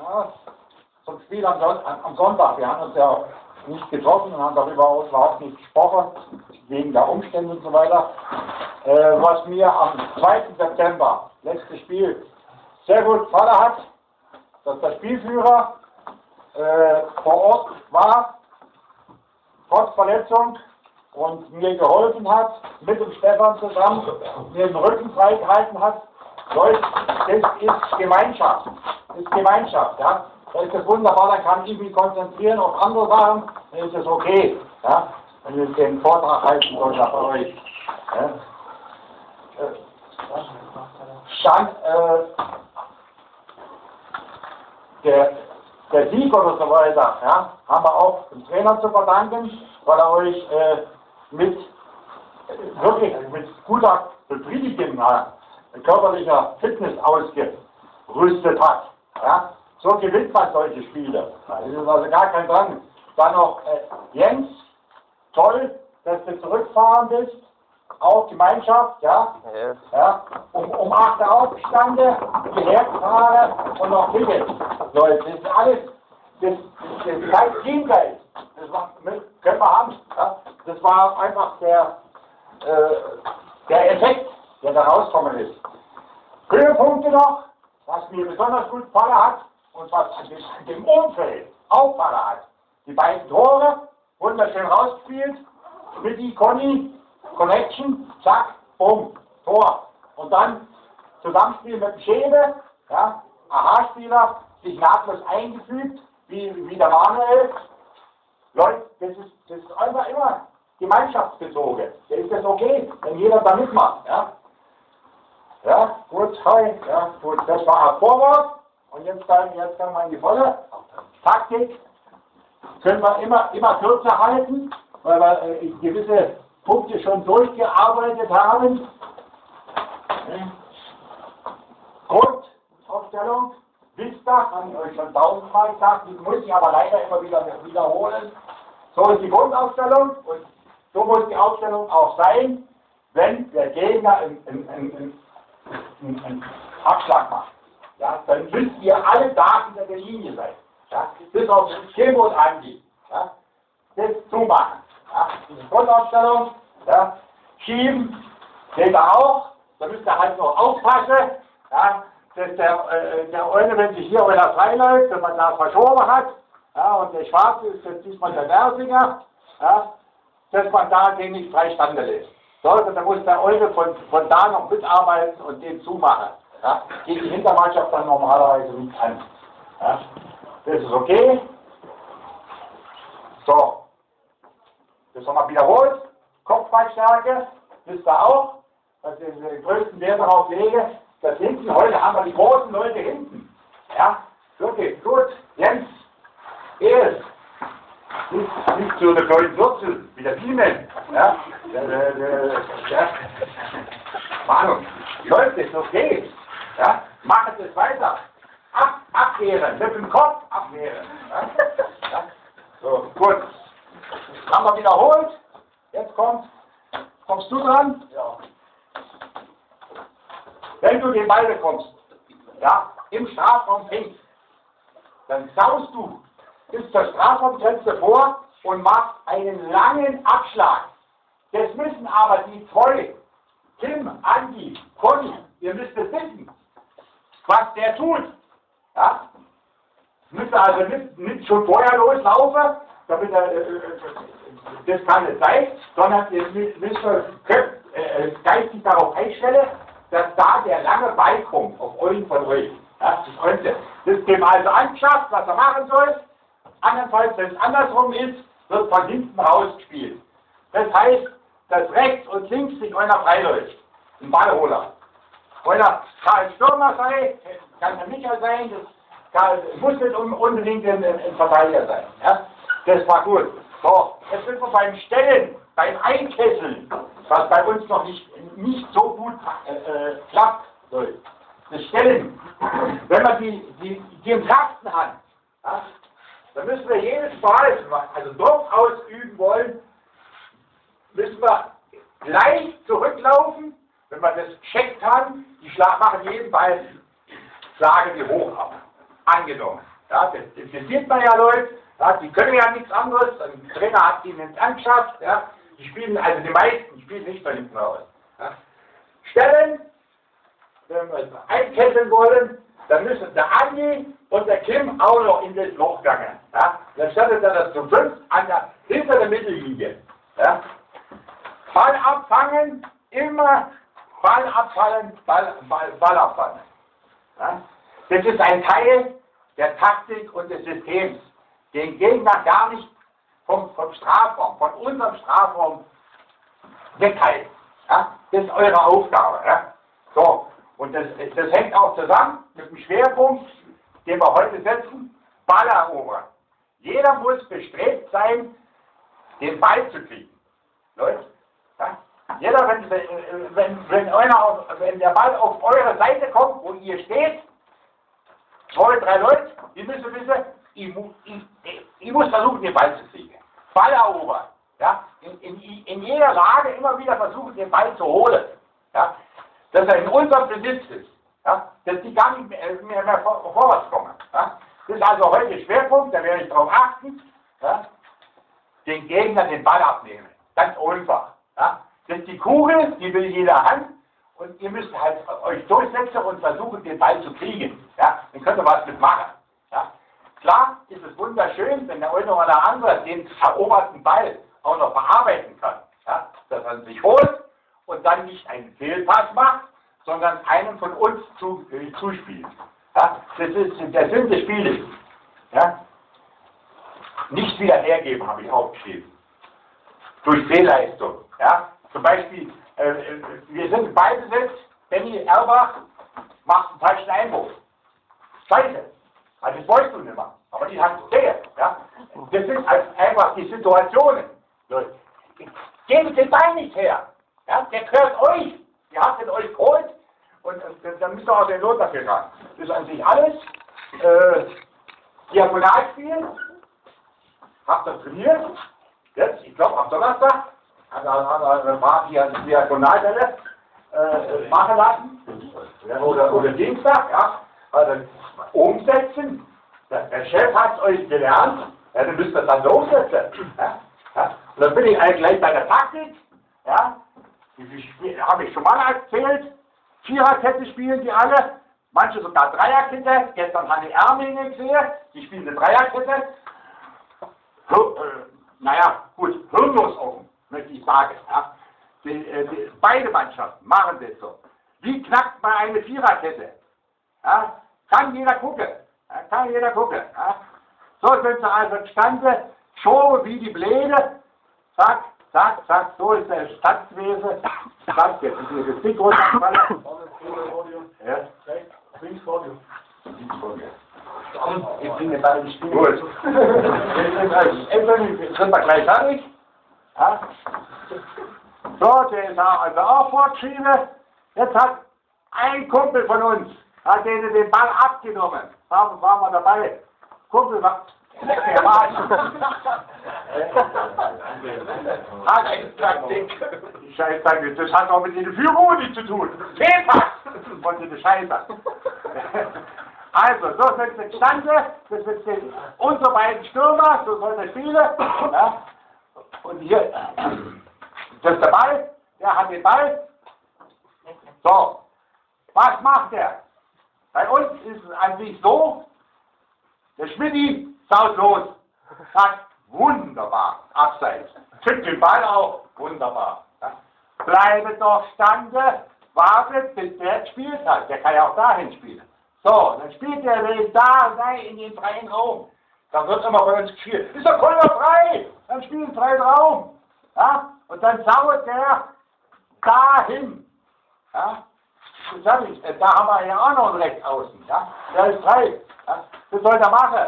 ja, zum Spiel am Sonntag. Wir haben uns ja nicht getroffen und haben darüber überhaupt nicht gesprochen, wegen der Umstände und so weiter. Was mir am 2. September, letztes Spiel, sehr gut gefallen hat, dass der Spielführer vor Ort war, trotz Verletzung, und mir geholfen hat, mit dem Stefan zusammen, mir den Rücken freigehalten hat. Leute, das ist Gemeinschaft. Das ist Gemeinschaft, ja. Da ist es wunderbar, dann kann ich mich konzentrieren auf andere Sachen, dann ist es okay, ja, wenn ich den Vortrag halten soll nach euch. Ja. Der Sieg oder so weiter, ja, haben wir auch dem Trainer zu verdanken, weil er euch wirklich mit guter Befriedigung, körperlicher Fitness ausgerüstet hat. Ja. So gewinnt man solche Spiele. Das ist also gar kein Drang. Dann noch Jens, toll, dass du zurückfahren bist. Auch Gemeinschaft, ja. Ja. Um 8 Uhr aufgestanden, hierher gefahren und noch Ticket. Leute, das ist alles, das ist kein Teamgeist. Das können wir haben. Ja. Das war einfach der Effekt, der da rausgekommen ist. Höhepunkte noch, was mir besonders gut gefallen hat und was an dem Umfeld auch gefallen hat. Die beiden Tore, wunderschön rausgespielt, mit die Conny, Connection, zack, bumm, Tor. Und dann Zusammenspiel mit dem Schäbe, ja, Aha-Spieler, sich nahtlos eingefügt, wie der Manuel. Leute, das ist einfach immer gemeinschaftsbezogen. Da ist das okay, wenn jeder da mitmacht. Ja, ja gut, hi, ja, gut, das war ein Vorwort. Und jetzt kann man in die volle Taktik. Können wir immer kürzer halten, weil wir gewisse Punkte schon durchgearbeitet haben. Grundaufstellung, Vista, habe ich euch schon tausendmal gesagt, die muss ich aber leider immer wieder wiederholen. So ist die Grundaufstellung und so muss die Aufstellung auch sein, wenn der Gegner einen Abschlag macht. Ja, dann müsst ihr alle da hinter der Linie sein. Ja, bis auf Schemo und Andi. Ja, das zumachen. Ja, diese Grundaufstellung, ja, schieben, seht ihr auch, da müsst ihr halt noch aufpassen, ja, dass der Eule, wenn sich hier einer freiläuft, wenn man da verschoben hat, ja, und der Schwarze ist jetzt diesmal der Wersinger, ja, dass man da den nicht frei stande lässt. So, also da muss der Eule von da noch mitarbeiten und den zumachen. Ja, geht die Hintermannschaft dann normalerweise nicht an. Ja, das ist okay. So, das haben wir wiederholt. Kopfballstärke, wisst ihr auch, dass ich den größten Wert darauf lege, dass hinten, heute haben wir die großen Leute hinten. Ja, wirklich, gut, Jens, nicht so eine kleine Wurzel wie der Piemen. Ja, Manu, Leute, das ist okay. Ja, machen es weiter. Abwehren, mit dem Kopf abwehren. Ja? Ja? So, gut. Haben wir wiederholt. Jetzt kommst du dran? Ja. Wenn du den Ball bekommst, ja, im Strafraum fängst, dann saust du bis zur Strafraumgrenze vor und machst einen langen Abschlag. Das müssen aber die zwei, Tim, Andi, Conny, ihr müsst es wissen, was der tut. Ja? Müsst ihr also nicht schon vorher loslaufen, damit das kann nicht sein, sondern ihr müsst geistig darauf einstellen, dass da der lange Ball kommt, auf euren von euch. Ja? Das ist dem also angeschafft, was er machen soll. Andernfalls, wenn es andersrum ist, wird von hinten rausgespielt. Das heißt, dass rechts und links sich einer freiläuft. Ein Ballholer. Einer kann ein Stürmer sein, kann ein Michael sein, das muss nicht unbedingt ein Verteidiger sein. Ja? Das war gut. So, jetzt sind wir beim Stellen, beim Einkesseln, was bei uns noch nicht so gut klappt. Das Stellen, wenn man die im Kasten hat, ja, dann müssen wir jedes Mal, also Druck ausüben wollen, müssen wir gleich zurücklaufen, wenn wir das gecheckt haben, die machen jeden Ball, schlagen die hoch ab. Angenommen. Ja, das sieht man ja, Leute. Ja, die können ja nichts anderes. Ein Trainer hat die nicht angeschafft. Ja. Die spielen, also die meisten spielen nicht von hinten raus. Ja. Stellen, wenn wir es einkesseln wollen, dann müssen der Andi und der Kim auch noch in das Loch gegangen. Ja. Dann stellt er das zu 5 hinter der Mittellinie. Ja. Ball abfangen, immer Ball abfallen, Ball abfangen. Ja. Das ist ein Teil der Taktik und des Systems, den Gegner gar nicht vom Strafraum, von unserem Strafraum weghalten. Ja. Das ist eure Aufgabe. Ja. So, und das hängt auch zusammen mit dem Schwerpunkt, den wir heute setzen, Ball erobern. Jeder muss bestrebt sein, den Ball zu kriegen. Leute, ja? Jeder, wenn der Ball auf eure Seite kommt, wo ihr steht, 2, 3 Leute, die müssen wissen, ich muss versuchen, den Ball zu kriegen. Ball erobern. Ja? In jeder Lage immer wieder versuchen, den Ball zu holen. Ja? Dass er in unserem Besitz ist. Ja? Dass die gar nicht mehr vorwärts kommen. Ja? Das ist also heute Schwerpunkt, da werde ich darauf achten, ja? Den Gegner den Ball abnehmen. Ganz einfach. Ja? Das ist die Kugel, die will jeder Hand und ihr müsst halt euch durchsetzen und versuchen, den Ball zu kriegen. Ja? Dann könnt ihr was mitmachen. Ja? Klar ist es wunderschön, wenn der eine oder andere den eroberten Ball auch noch verarbeiten kann. Ja? Dass er sich holt und dann nicht einen Fehlpass macht, sondern einen von uns zuspielt. Ja? Das ist der Sinn des Spieles. Ja? Nicht wieder hergeben, habe ich aufgeschrieben. Durch Fehlleistung. Ja? Zum Beispiel, wir sind beigesetzt, Benny Erbach macht einen falschen Einwurf. Scheiße. Also das wolltest du nicht machen. Aber die hat es gesehen. Ja? Das sind einfach die Situationen. Gebt den Ball nicht her. Ja? Der gehört euch. Ihr habt ihn euch geholt. Und dann müsst ihr auch den Lohn dafür haben. Das ist an sich alles. Diagonalspiel. Habt ihr trainiert? Jetzt, ich glaube am Donnerstag, hat er hier Diagonalbälle machen lassen. Oder Dienstag, ja. Also umsetzen. Der Chef hat es euch gelernt. Ja, dann müsst ihr das dann so umsetzen. Ja. Ja. Und dann bin ich eigentlich gleich bei der Taktik. Ja. Habe ich schon mal erzählt. Viererkette spielen die alle. Manche sogar Dreierkette. Gestern haben die Ermlinge gesehen. Die spielen eine Dreierkette. Naja, gut, hirnlos offen, möchte ich sagen. Ja. Beide Mannschaften machen das so. Wie knackt man eine Viererkette? Ja. Kann jeder gucken. Ja. Kann jeder gucken. Ja. So sind sie also entstanden, schoben wie die Bläde. Zack, zack, zack, so ist der Stadtwesen. Zack, jetzt ist hier das Ding runtergefallen. Ja. Links vor dir. Ich bringe den Ball ins Spiel. Gut. Jetzt sind wir gleich fertig. Ja. So, der ist also auch fortgeschieden. Jetzt hat ein Kumpel von uns, hat denen den Ball abgenommen. Waren wir dabei. Kumpel war. Der war. Hat eine Taktik. Die Scheißtaktik. Das hat auch mit der Führung nicht zu tun. Fehlpass von der Scheiße. Also, so sind sie entstanden, das sind unsere beiden Stürmer, so soll der spielen. Ja. Und hier, das ist der Ball, der hat den Ball. So, was macht er? Bei uns ist es an sich so, der Schmidti saut los, sagt, wunderbar, abseits. Tippt den Ball auf, wunderbar. Ja. Bleibe doch stande, wartet, bis der gespielt hat, der kann ja auch dahin spielen. So, dann spielt der da in den freien Raum. Da wird immer bei uns gespielt. Ist der Koller frei? Dann spielt freien Raum. Ja? Und dann sauert der dahin. Ja? Das sag ich, da haben wir ja auch noch einen rechts außen. Ja? Der ist frei. Ja? Das soll der machen.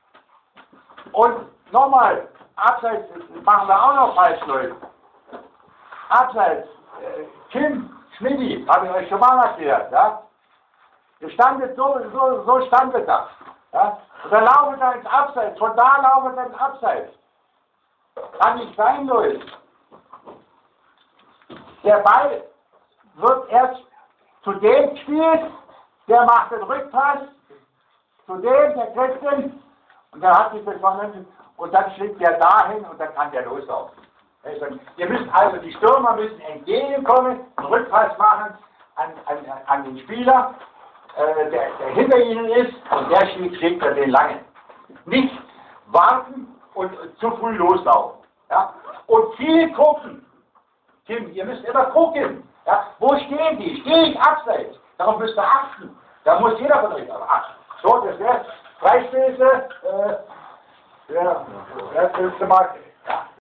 Und nochmal, abseits machen wir auch noch falsch, Leute. Abseits, Kim, Schmidti, habe ich euch schon mal erklärt. Ja? Standet so standet das. Ja? Und dann laufen wir ins Abseits, von da laufen wir ins Abseits. Kann nicht sein, Leute. Der Ball wird erst zu dem gespielt, der macht den Rückpass zu dem, der kriegt den, und dann hat sich das vernünftig, und dann schlägt der dahin und dann kann der loslaufen. Ihr müsst also, die Stürmer müssen entgegenkommen, einen Rückpass machen an den Spieler, der hinter ihnen ist, und der schlägt er den langen. Nicht warten und zu früh loslaufen. Ja? Und viel gucken. Tim, ihr müsst immer gucken. Ja? Wo stehen die? Stehe ich abseits? Darauf müsst ihr achten. Da muss jeder von euch achten. So, das wäre Freistöße. Das letzte Mal.